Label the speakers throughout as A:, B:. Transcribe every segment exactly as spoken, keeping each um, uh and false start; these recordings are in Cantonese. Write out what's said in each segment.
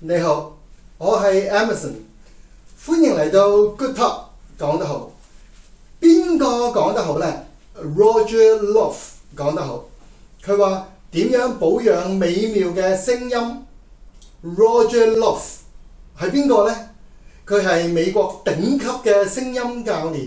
A: 你好，我係 Emerson， 歡迎嚟到 Good Talk 講得好。邊個講得好呢？ Roger Lough 講得好。佢話點樣保養美妙嘅聲音 ？Roger Lough 係邊個呢？佢係美國頂級嘅聲音教練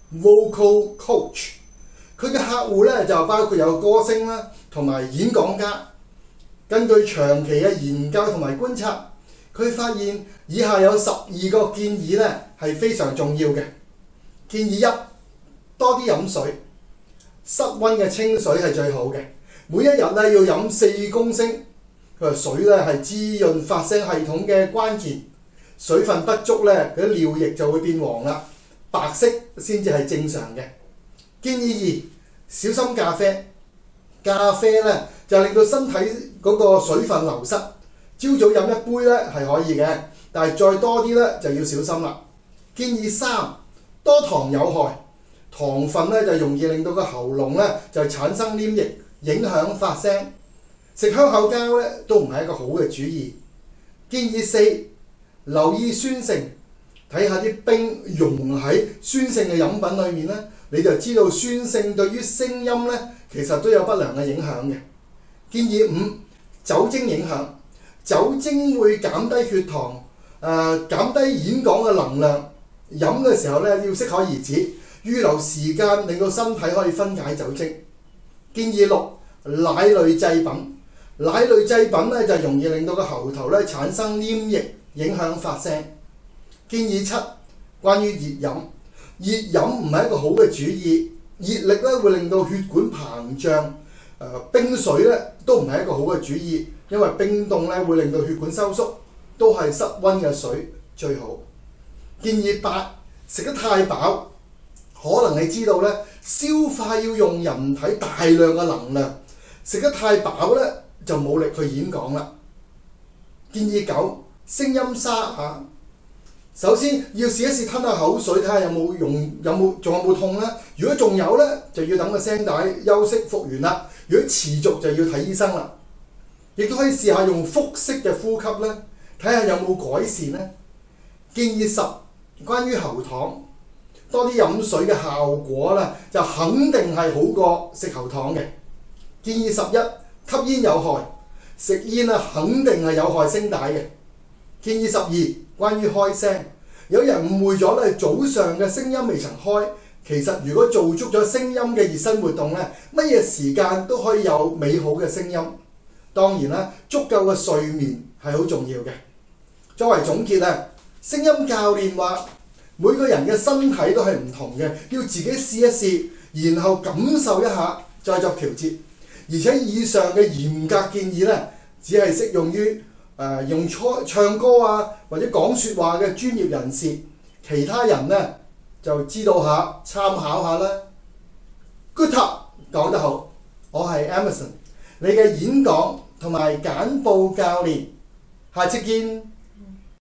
A: Vocal Coach。佢嘅客戶咧就包括有歌星啦，同埋演講家。根據長期嘅研究同埋觀察，佢發現以下有十二個建議咧係非常重要嘅。建議一，多啲飲水，室溫嘅清水係最好嘅。每一日咧要飲四公升。佢話水咧係滋潤發聲系統嘅關鍵，水分不足咧，佢啲尿液就會變黃啦，白色先至係正常嘅。建議二，小心咖啡。咖啡咧就令到身體嗰個水分流失。朝早飲一杯咧係可以嘅，但係再多啲咧就要小心啦。建議三，多糖有害。糖分咧就容易令到個喉嚨咧就產生黏液，影響發聲。食香口膠咧都唔係一個好嘅主意。建議四，留意酸性。睇下啲冰溶喺酸性嘅飲品裏面咧，你就知道酸性對於聲音咧其實都有不良嘅影響嘅。建議五，酒精影響。酒精會減低血糖，誒、呃、減低演講嘅能量。飲嘅時候咧要適可而止，預留時間令到身體可以分解酒精。建議六，奶類製品。奶類製品咧就容易令到個喉頭咧產生黏液，影響發聲。建議七，關於熱飲。熱飲唔係一個好嘅主意，熱力咧會令到血管膨脹。誒、呃、冰水咧都唔係一個好嘅主意，因為冰凍咧會令到血管收縮，都係室溫嘅水最好。建議八，食得太飽，可能你知道咧消化要用人體大量嘅能量，食得太飽咧就冇力去演講啦。建議九，聲音沙嚇。首先要試一試吞下口水，睇下有冇用，有冇仲有冇痛咧？如果仲有咧，就要等個聲帶休息復原啦。如果持續就要睇醫生啦。亦都可以試下用腹式嘅呼吸咧，睇下有冇改善咧。建議十，關於喉糖，多啲飲水嘅效果咧，就肯定係好過食喉糖嘅。建議十一，吸煙有害，食煙啊肯定係有害聲帶嘅。建議十二，關於開聲，有人誤會咗咧，早上嘅聲音未曾開，其實如果做足咗聲音嘅熱身活動咧，乜嘢時間都可以有美好嘅聲音。當然啦，足夠嘅睡眠係好重要嘅。作為總結啊，聲音教練話每個人嘅身體都係唔同嘅，要自己試一試，然後感受一下，再作調節。而且以上嘅嚴格建議咧，只係適用於誒、呃、用唱唱歌啊或者講説話嘅專業人士，其他人咧就知道下參考下啦。Good Talk 講得好，我係 Emerson， 你嘅演講同埋簡報教練，下次見。